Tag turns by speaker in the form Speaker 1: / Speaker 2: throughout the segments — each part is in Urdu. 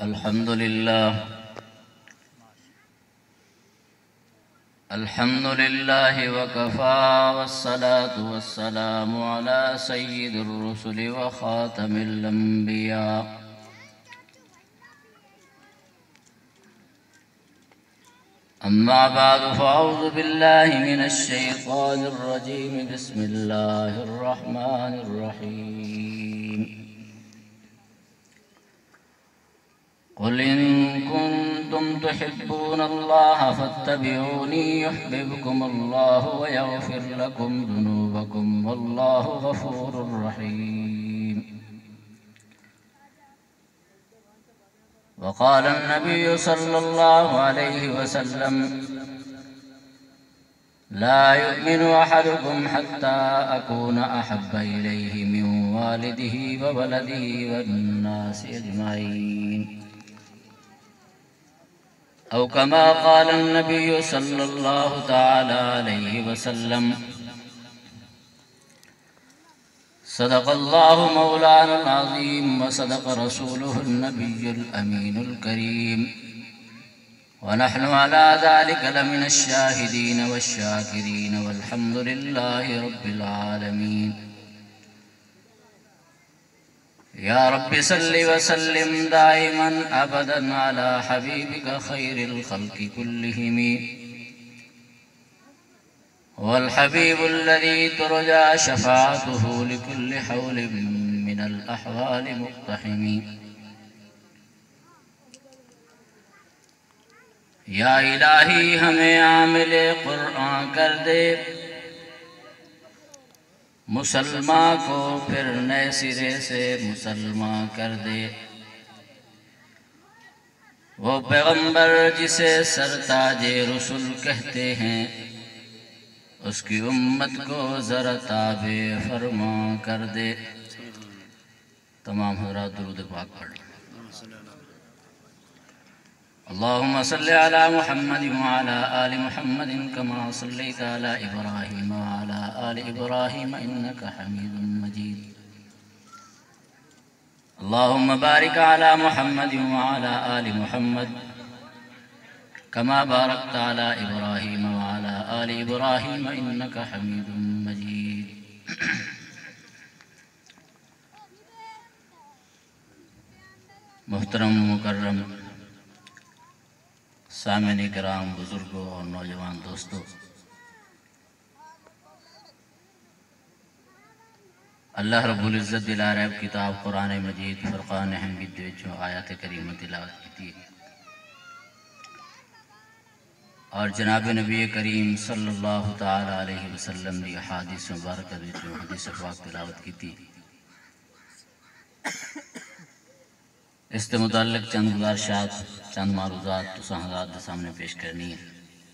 Speaker 1: الحمد لله وكفى والصلاة والسلام على سيد الرسل وخاتم الأنبياء أما بعد فأعوذ بالله من الشيطان الرجيم بسم الله الرحمن الرحيم قل إن كنتم تحبون الله فاتبعوني يحببكم الله ويغفر لكم ذنوبكم والله غفور رحيم. وقال النبي صلى الله عليه وسلم لا يؤمن أحدكم حتى أكون أحب إليه من والده وولده والناس أجمعين، أو كما قال النبي صلى الله تعالى عليه وسلم. صدق الله مولانا العظيم وصدق رسوله النبي الأمين الكريم، ونحن على ذلك لمن الشاهدين والشاكرين والحمد لله رب العالمين. يا رب صل وسلم دائما أبدا على حبيبك خير الخلق كلهم، هو الحبيب الذي ترجى شفاعته لكل حول من الأحوال مقتحم. یا الہی ہمیں عامل قرآن کر دے، مسلمان کو پھر نئے سرے سے مسلمان کر دے. وہ پیغمبر جسے سرتاج رسول کہتے ہیں، اس کی امت کو ذرا تابع فرما کر دے. تمام حضرات درود پاک پڑھ لیں. اللهم صل على محمد وعلى آل محمد كما صليت على إبراهيم وعلى آل إبراهيم إنك حميد مجيد. اللهم بارك على محمد وعلى آل محمد كما باركت على إبراهيم وعلى آل إبراهيم إنك حميد مجيد. محترم مکرم سامعین کرام، بزرگوں اور نوجوان دوستو، اللہ رب العزت دلا ریب کتاب قرآن مجید فرقان حمید وچوں آیات کریمہ تلاوت کی، اور جناب نبی کریم صلی اللہ تعالی علیہ وسلم دی احادیث مبارکہ وچوں حدیث پاک تلاوت کی. اس کے متعلق چند گزارشات، چند معروضات تساں حضرات دے سامنے پیش کرنی ہے.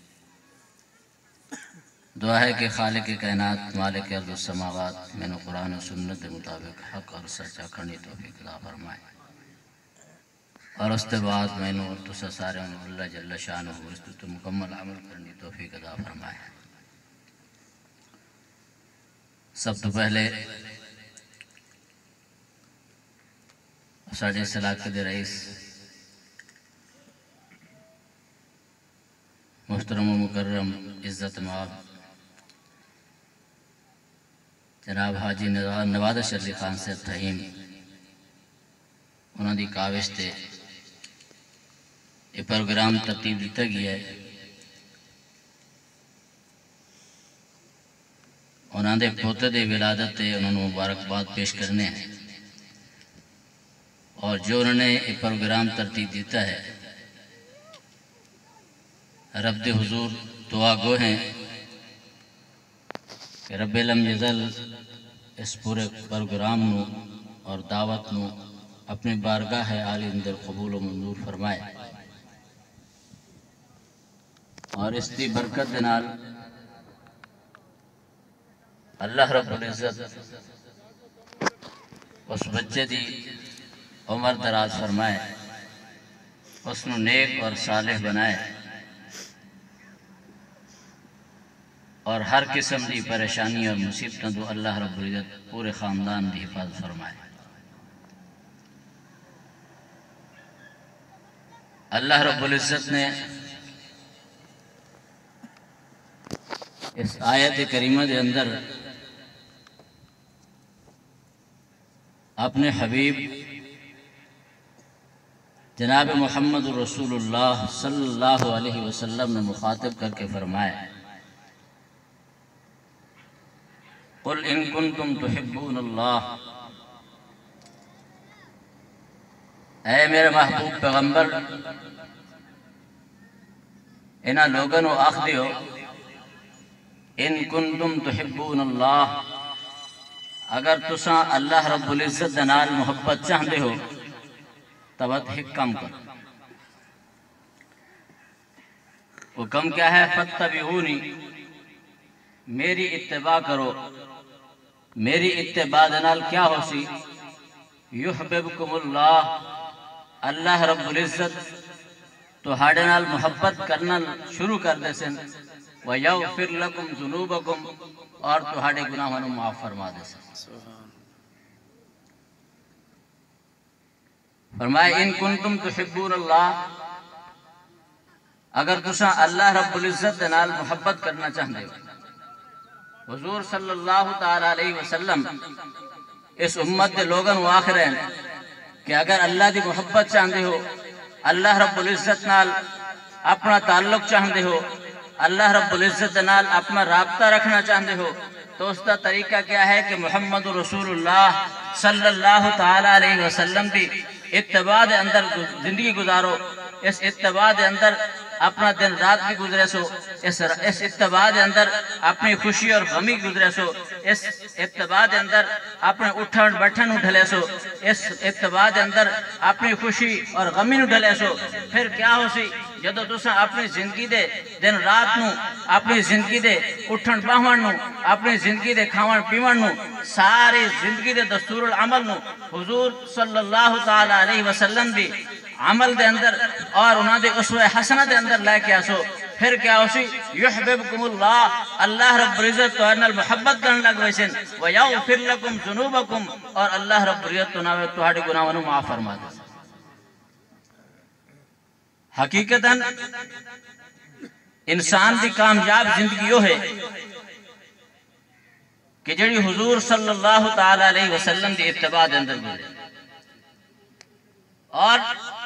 Speaker 1: دعا ہے کہ خالق کائنات مالک ارض و سماوات میں نے قرآن و سنت کے مطابق حق اور سچا کرنی توفیق عطا فرمائے، اور اس کے بعد میں نے تساں سارے اللہ جل شانہ اس تو مکمل عمل کرنی توفیق عطا فرمائے. سب تو پہلے ساڑھے اس علاقے دے رئیس محترم و مکرم عزت مآب جناب حاجی نواد شرلی خان سے تھہیم، انہوں دی کاوش تے یہ پروگرام ترتیب دیتا گیا ہے. انہوں دے پوتے دے ولادت تے انہوں نے مبارکباد پیش کرنے ہیں، اور جو انہوں نے یہ پروگرام ترتیب دیتا ہے، رب دے حضور دعا گو ہیں کہ رب لم یزل اس پورے پروگرام نو اور دعوت نو اپنی بارگاہ عالی اندر قبول و منظور فرمائے، اور اس دی برکت دنال اللہ رب العزت اس بچے دی عمر دراز فرمائے، اس نو نیک اور صالح بنائے، اور ہر قسم دی پریشانی اور مصیبتوں تو اللہ رب العزت پورے خاندان دی حفاظت فرمائے. اللہ رب العزت نے اس آیت کریمہ دے اندر اپنے حبیب جناب محمد رسول اللہ صلی اللہ علیہ وسلم نے مخاطب کر کے فرمایا قل ان کنتم تحبون اللہ، اے میرے محبوب پیغمبر انہاں لوگوں نو آخ دیو ان کنتم تحبون اللہ، اگر تساں اللہ رب العزت دے نال محبت چاہندے ہو تو ایک کم کرو۔ وہ کم کیا ہے؟ فاتبعونی، میری اتباع کرو۔ میری اتباع دے نال کیا ہو سی؟ یحببکم اللہ، اللہ رب العزت تہاڈے نال محبت کرنا شروع کر دے سن، وَيَغْفِرْ لَكُمْ ذُنُوبَكُمْ، اور تہاڈے گناہوں نوں معاف فرما دے سن۔ فرمایا ان کنتم تحبون اللہ، اگر تساں اللہ رب العزت دے نال محبت کرنا چاہندے ہو۔ حضور صلی اللہ تعالی علیہ وسلم اس امت دے لوگوں نوں آکھ رہے ہیں کہ اگر اللہ دی محبت چاہندے ہو، اللہ رب العزت نال اپنا تعلق چاہندے ہو، اللہ رب العزت نال اپنا رابطہ رکھنا چاہندے ہو، تو اس کا طریقہ کیا ہے کہ محمد رسول اللہ صلی اللہ تعالی علیہ وسلم دی اتباع دے اندر زندگی گزارو۔ اس اتباع دے اندر اپنا دن رات بھی گزرے سو، اس اتباع دے اندر اپنی خوشی اور غمی گزرے سو، اس اتباع دے اندر اپنے اٹھن بیٹھن ڈھلے سو، اس اتباع دے اندر اپنی خوشی اور غمی ڈھلے سو۔ پھر کیا ہو سی؟ جدو تساں اپنی زندگی دے دن رات نو، اپنی زندگی دے اٹھن باہن نو، اپنی زندگی دے کھاون پیون نو، ساری زندگی دے دستور العمل نو حضور صلی اللہ تعالی علیہ وسلم دی عمل دے اندر اور انہاں دے اسوہ حسنہ دے اندر لے کے آسو۔ پھر کیا ہو سی؟ یحببکم اللہ، اللہ رب العزت تو انال محبت کرنے لگ ویسن، وَيَغْفِرْ لَكُمْ ذُنُوبَكُمْ، اور اللہ رب العزت تو ہاڑے گناہوں نوں معاف فرما دے۔ حقیقتاً انسان دی کامیاب زندگی یہ ہے کہ جڑی حضور صلی اللہ تعالی علیہ وسلم دی اتباع دے اندر گزرے، اور